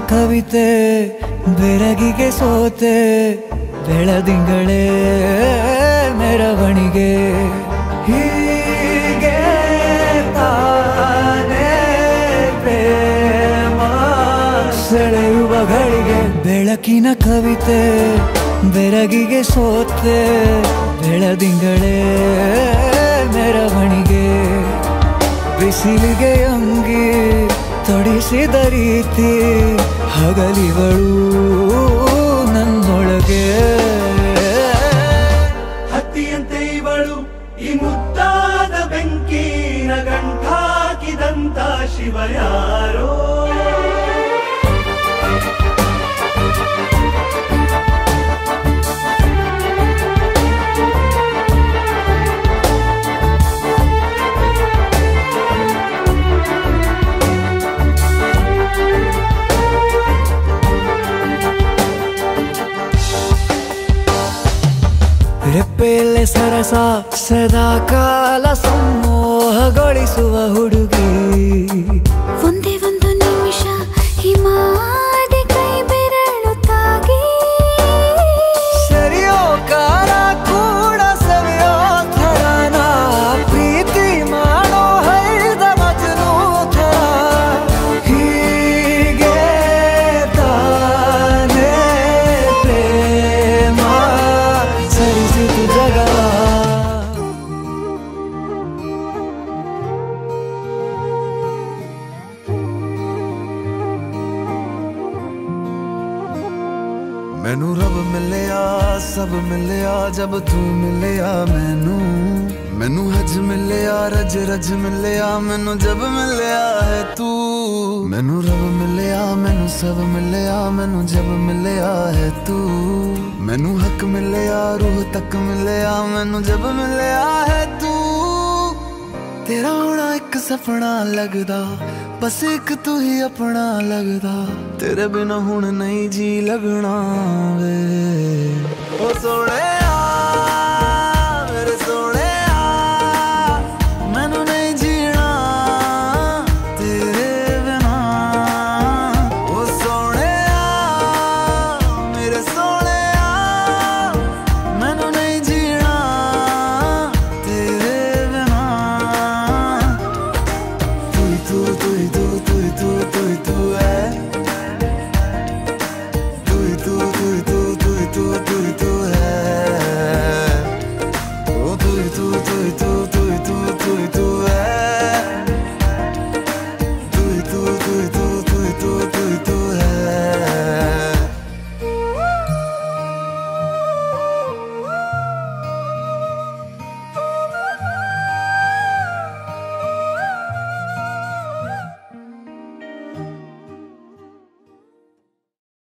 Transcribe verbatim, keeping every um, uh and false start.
ಕವಿತೆ ಬೆರಗಿಗೆ ಸೋತೆ ಬೆಳದಿಂಗಳೇ ಮೆರವಣಿಗೆ ಹೀಗೆ ತಾನೇ ಪ್ರೇಮ ಸೆಳೆಯುವ ಗಳಿಗೆ ಬೆಳಕಿನ ಕವಿತೆ ಬೆರಗಿಗೆ ಸೋತೆ ಬೆಳದಿಂಗಳೇ ಮೆರವಣಿಗೆ ಬಿಸಿಲಿಗೆ ಅಂಗಿ ತೊಡಿಸಿದ ರೀತಿ ಹಗಲಿಗಳು ನನ್ನೊಳಗೆ ಹತ್ತಿಯಂತೆ ಇವಳು ಈ ಮುದ್ದಾದ ಬೆಂಕಿನ ಗಂಟಾಕಿದಂತ ಶಿವ ಯಾರೋ ರೆಪ್ಪೆಯಲ್ಲೇ ಸರಸ ಸದಾ ಕಾಲ ಸಂಮೋಹಗೊಳಿಸುವ ಹುಡುಗಿ ಒಂದೇ ಒಂದು ನಿಮಿಷ ಹಿಮಾದಿ ಕೈ ಬೆರಳು ತಾಗಿ ಸರಿಯೋ ಕಾಲ ಕೂಡ ಸವಿಯೋ ಥರನ ಪ್ರೀತಿ ಮಾಡೋ ಹೈದ ಮಜನು ಥರ ಹೀಗೆ ತಾನೇ ಪ್ರೇಮ ಸರಿಸಿತು ಜಗ मैनू रब मिलया सब मिलया जब तू मिलया मैनू मैनू हज मिलया रज रज मिलया मैनू जब मिलया है तू मैनू रब मिलया मैनू सब मिलया मैनू जब मिलया है तू मैनू हक मिलया रूह तक मिलया मैनू जब मिलया है तू तेरा होना एक सपना लगदा बस एक तू ही अपना लगदा तेरे बिना हुण नहीं जी लगना वे